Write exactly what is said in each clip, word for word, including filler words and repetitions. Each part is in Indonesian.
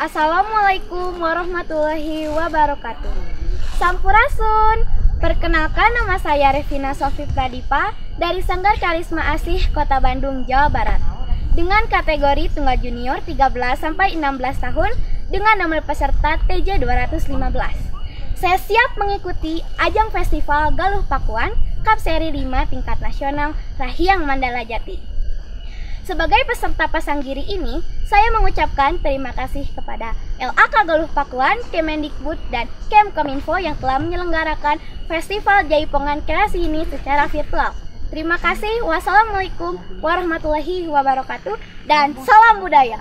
Assalamualaikum warahmatullahi wabarakatuh. Sampurasun. Perkenalkan, nama saya Revina Sofi Pradipa dari Sanggar Karisma Asih Kota Bandung, Jawa Barat. Dengan kategori tunggal junior tiga belas sampai enam belas tahun dengan nomor peserta T J dua ratus lima belas. Saya siap mengikuti ajang festival Galuh Pakuan Cup Seri lima tingkat nasional Rahiang Mandala Jati. Sebagai peserta pasang giri ini, saya mengucapkan terima kasih kepada L A K Galuh Pakuan, Kemendikbud, dan Kemkominfo yang telah menyelenggarakan Festival Jaipongan Kreasi ini secara virtual. Terima kasih. Wassalamualaikum warahmatullahi wabarakatuh dan salam budaya.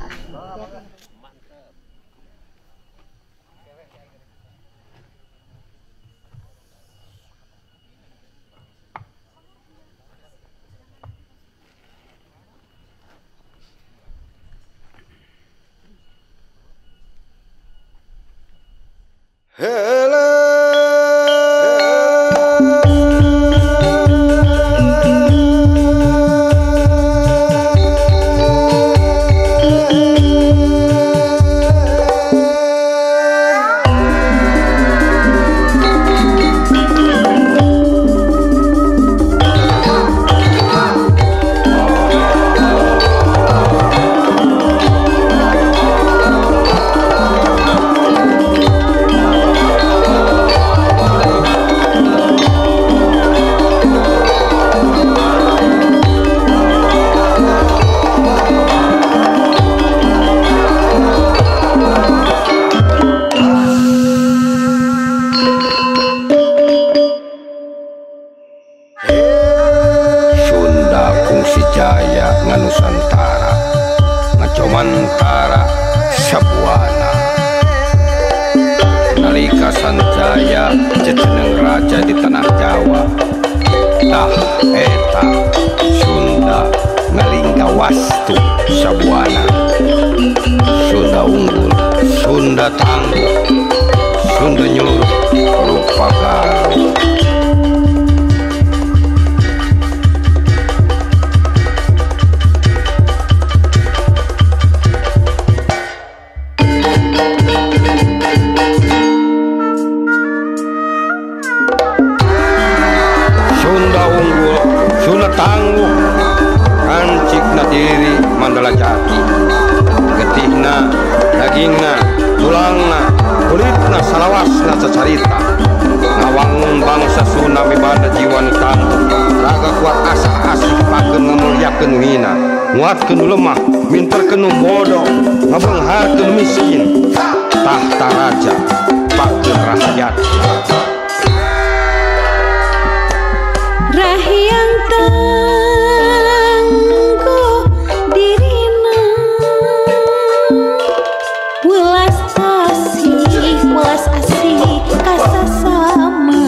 Hello. Jaya nganusantara ngacomantara Sabuana nalika sanjaya jejeneng raja di tanah Jawa tah eta Sunda ngalingga wastu Sabuana. Sunda unggul, Sunda tangguh, Sunda nyuruh rupa galuh. Tangguh kancik nadiri Mandala Jati, getihna dagingna tulangna kulitna salawasna cacarita ngawangun bangsa Sunda mibanda jiwa nu tangguh raga kuat asa asih pakeun ngamulyakeun hina nguatkeun lemah minterkeun bodoh ngabeungharkeun miskin tahta raja pakeun rakyat Rahiang tangguh dirina welas asih welas asih kasasama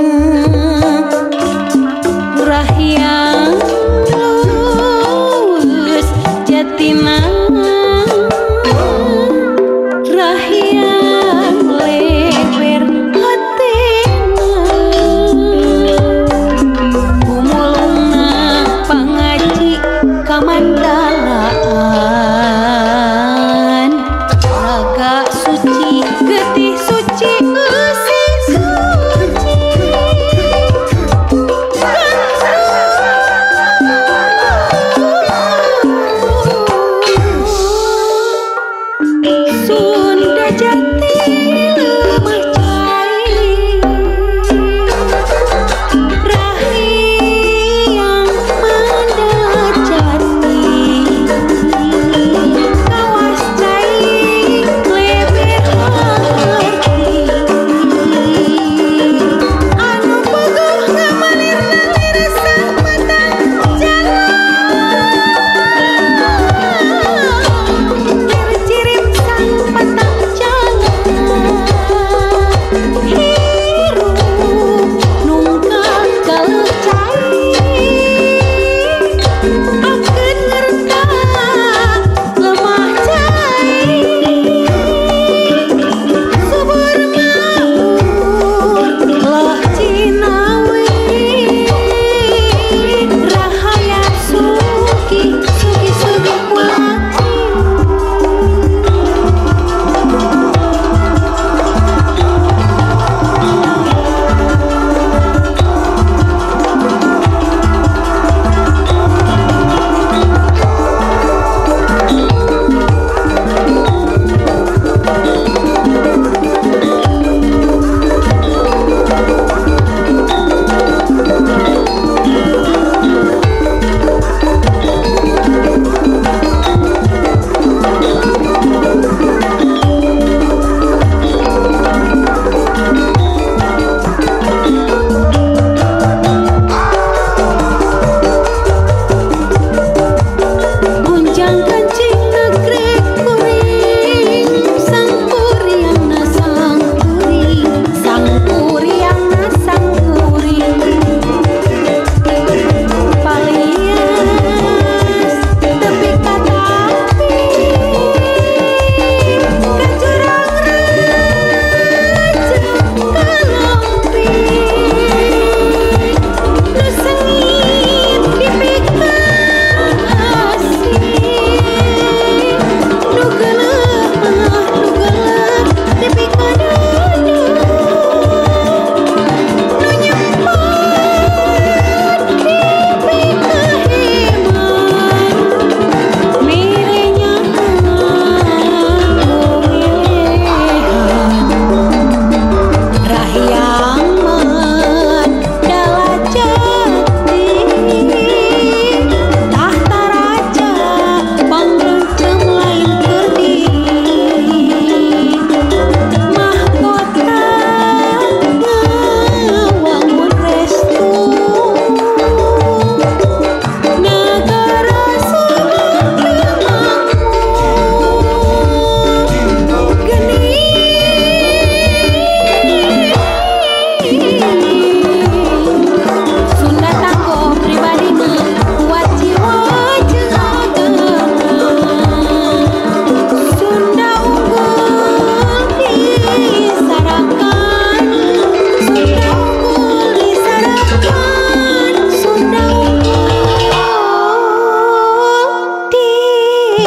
Rahiang lulus jatina Rahiang leber hatina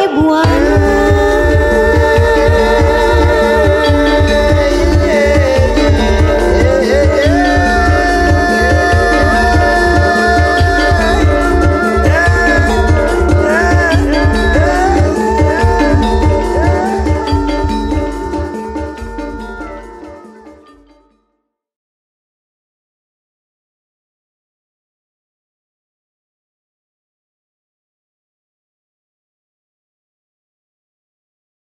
buana